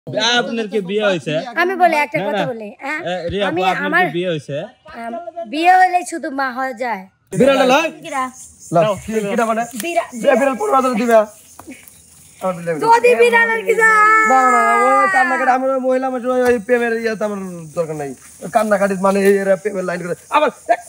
আপনার কি বিয়ে হয়েছে? আমি বলি একটা কথা বলি, আমি আমার বিয়ে হয়েছে, বিয়ে হলে শুধু মা হয়ে যায়। বিড়ালটা লয় লাও কিটা মানে বিড়াল পুরো বাজারে দিবা যদি বিড়ালের কি যা না না ওই কান্নাকাটি আমার মহিলা মানুষ ওই প্রেমের ইয়াতে আমার দরকার নাই কান্নাকাটি মানে এরা প্রেমের লাইন করে আবার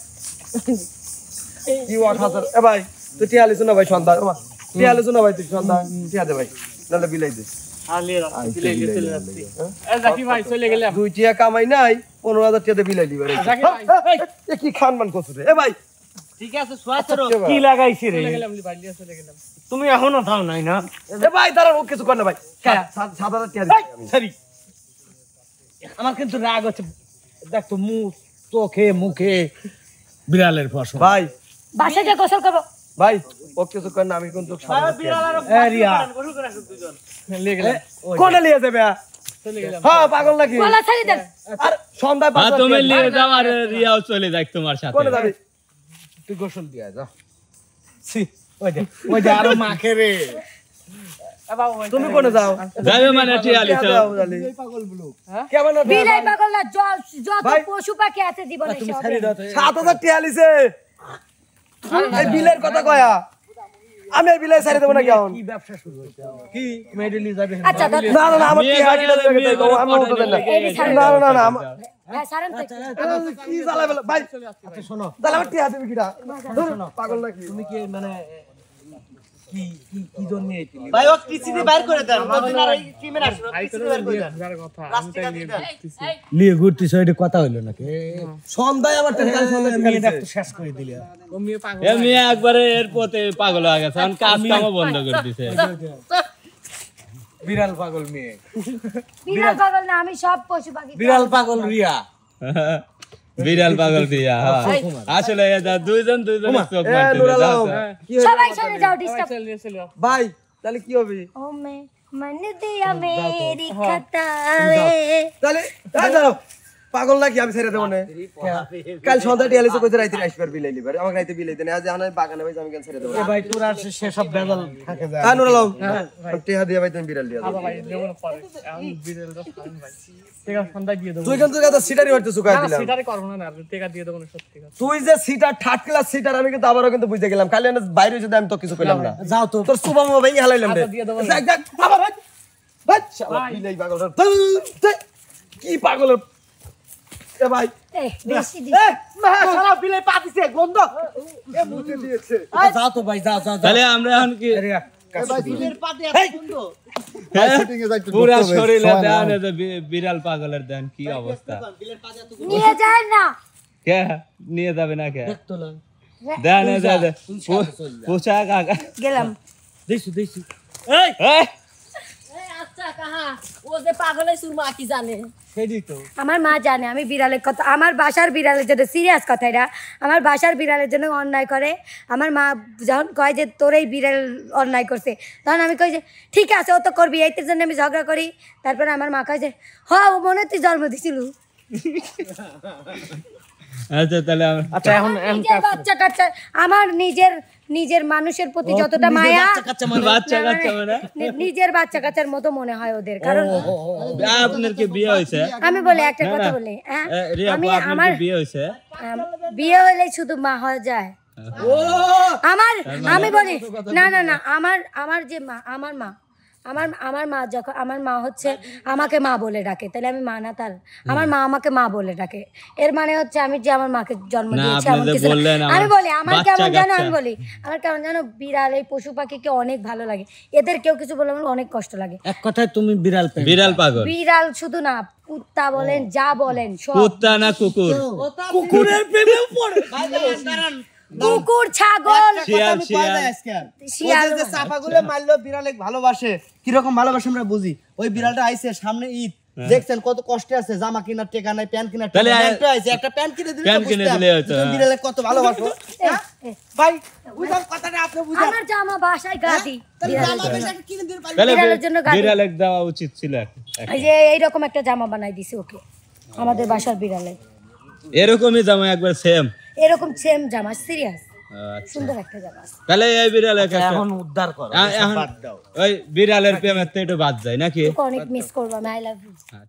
কি ওয়াট হাজার এ ভাই তুই টিয়া লিছ না ভাই সন্ধ্যা ওমা টিয়া লিছ না ভাই তুই সন্ধ্যা টিয়া দে ভাই নালে বিলাই দে বিলাই চলে যাচ্ছি এ জাকি ভাই চলে গেলাম দুই টিয়া কামাই নাই 15000 টাকা বিলাই দিবা রে জাকি ভাই এ কি খানমান করছ রে এ ভাই ঠিক আছে সোয়াছরো কি লাগাইছি রে চলে গেলাম বাড়িয়া চলে গেলাম তুমি এখনো থাও নাই না এ ভাই দাঁড়াও ও কিছু কর না ভাই 7000 টাকা দিই আমি সরি আমার কিন্তু রাগ হচ্ছে দেখ তো মুখ চোখে মুখে বিড়ালের ফসল ভাই বাসায় যে গোসল করব ভাই ও কিছু কর না আমি কিন্তু বিড়াল আর এরিয়া গোসল করে আসুক দুজন নিয়ে গেলাম কোনে নিয়ে যাবে চলে গেলাম হ্যাঁ পাগল নাকি গলা ছাড়ি দেন আর সন্ধ্যায় হ্যাঁ তুমি নিয়ে যাও আর রিয়াও চলে যাক তোমার সাথে। কোনে যাবি তুই গোসল দিয়া যা সি ওই যে আরো মাখে রে তুমি কোনে যাও যাবে মানে টিয়ালি তো পাগল ব্লু কেমন বিলাই পাগল না যত পশু পাখি আছে জীবনে সব 7000 টাকা লিছে এই বিলের কথা কয়া আমি আর বিলাই ছাড়ি দেব না কেমন কি ব্যবসা শুরু হইছে কি মেডেলি যাবে আচ্ছা না না না আমার টাকা কিটা দেবে আমি ওটা দেন না না না না হ্যাঁ সারেন তো কি জ্বালা বলে ভাই আচ্ছা শোনো জ্বালা আমার টাকা দেবে কিটা পাগল নাকি তুমি কি মানে কি কি কি জন্য এইতিলি ভাই ও কিছিনি বাইর করে দেন নতুন আর এই টিমের আসলো কিছিনি বাইর করে দেন কথা রাস্তা নিয়ে ঘুরতেছি লিয়ে ঘুরতেছ এটা কথা হইলো নাকি সন্ধ্যায় আমার টাকা সন্ধ্যায় মেয়েটা একটু শেষ করে দিলে ও মেয়ে পাগল এ মেয়ে একবারে এর পথে পাগল হয়ে গেছে, এখন কাজ কামও বন্ধ করে দিছে। বিড়াল পাগল মেয়ে বিড়াল পাগল না, আমি সব পশু পাখি বিড়াল পাগল রিয়া বিড়াল পাগল দিয়া আসলে এটা দুইজন চোখ মারতে সবাই চলে যাও ডিস্টার্ব ভাই তাহলে কি হবে ও মে মন দিয়া মেরি খতাবে তাহলে দাঁড়াও পাগল নাকি আমি ছেড়ে দেব না কাল সন্ধ্যা টিয়া লিছে কইতে রাইতে আসবার বিলাই লিবার আমাকে রাইতে বিলাই দেন আজ আনাই বাগানে ভাই আমি কেন ছেড়ে দেব এ ভাই তোর আর সে সব বেজাল থাকে যায় নুরালাম টিয়া দিয়া ভাই তুমি বিড়াল দিয়া দাও ভাই দেব না পরে আমি বিড়ালটা খাইন ভাই ঠিক আছে সন্ধ্যা দিয়ে দেব তুই কিন্তু কথা সিটারি হইতে সুকাই দিলাম সিটারে করব না আর টাকা দিয়ে দেব না সত্যি কথা তুই যে সিটার থার্ড ক্লাস সিটার আমি কিন্তু আবারও কিন্তু বুঝতে গেলাম কাল বাইরে যদি আমি তো কিছু কইলাম না যাও তো তোর সুবা মামা ভাই হালাইলাম রে দিয়ে দেব দেখ দেখ আবার ভাই ভাই শালা বিলাই পাগল কি পাগল এ ভাই এ বেশি দি এ মা শালা বিলাই পা দিছে গন্ধ এ মুতে দিয়েছে যাও তো ভাই যাও যাও তাহলে আমরা এখন কি ভাই বিলের পাতে এত সুন্দর পুরা শরীরে দেন এই যে বিড়াল পাগলের দেন কি অবস্থা, বিলের পাতে এত নিয়ে যায় না কে নিয়ে যাবে না কে দেখতো না দেন এই যে পোশাক আগা গেলাম দেখছি দেখছি এই আচ্ছা কাহা ও যে পাগলের সুরমা কি জানে সেটাই তো আমার মা জানে আমি বিড়ালের কথা, আমার বাসার বিড়ালের জন্য সিরিয়াস কথা এটা, আমার বাসার বিড়ালের জন্য অন্যায় করে। আমার মা যখন কয় যে তোর এই বিড়াল অন্যায় করছে, তখন আমি কই যে ঠিক আছে ও তো করবি, এইটার জন্য আমি ঝগড়া করি। তারপরে আমার মা কয় যে হ ও মনে তুই জন্ম দিছিল। আচ্ছা তাহলে আচ্ছা এখন নিজের বাচ্চা কাচ্চা আমার নিজের মানুষের প্রতি যতটা মায়া বাচ্চা কাচ্চা মানে নিজের বাচ্চা কাচ্চার মতো মনে হয় ওদের। কারণ আপনার কি বিয়ে হয়েছে? আমি বলি একটা কথা বলি, হ্যাঁ আমি আমার বিয়ে হয়েছে, বিয়ে হলে শুধু মা হয়ে যায়। আমার আমি বলি না না না আমার যে মা আমার মা যখন আমার মা হচ্ছে আমাকে মা বলে ডাকে, তাহলে আমি মা না তার? আমার মা আমাকে মা বলে ডাকে, এর মানে হচ্ছে আমি যে আমার মাকে জন্ম দিয়েছি এমন কিছু না। আমি বলি আমার কেমন জানো, আমি বলি আমার কেমন জানো, বিড়াল এই পশু পাখিকে অনেক ভালো লাগে, এদের কেউ কিছু বলে আমার অনেক কষ্ট লাগে। এক কথায় তুমি বিড়াল পাগল। বিড়াল শুধু না, কুত্তা বলেন যা বলেন সব। কুত্তা না কুকুর? কুকুরের প্রেমেও পড়ে কুকুর ছাগল শিয়াল যে চাপাগুলো মারলো বিড়ালে ভালোবাসে, কি রকম ভালোবাসে আমরা বুঝি। ওই বিড়ালটা আইছে সামনে ঈদ, দেখছেন কত কষ্টে আছে, জামা কিনার টাকা নাই, প্যান্ট কিনার টাকা নাই, একটা আইছে একটা প্যান্ট কিনে দিলে তো বিড়ালে কত ভালোবাসো ভাই। বুঝার কথাটা আপনি বুঝান। আমার জামা বাসায় গাদি জামা বেশ একটা কিনে দিতে পারি, তাহলে বিড়ালের জন্য গাদি, বিড়ালে দেওয়া উচিত ছিল। এই যে এইরকম একটা জামা বানাই দিছি ওকে, আমাদের বাসার বিড়ালে এরকমই জামা একবার সেম এরকম সেম জামা সিরিয়াস। আচ্ছা। সুন্দর একটা জায়গা আছে। তাহলে এই বিড়ালের কাছে এখন উদ্ধার করো এখন ওই বিড়ালের প্রেমের তো একটু বাদ যায় নাকি? তোকে অনেক মিস করবো আমি, আই লাভ ইউ।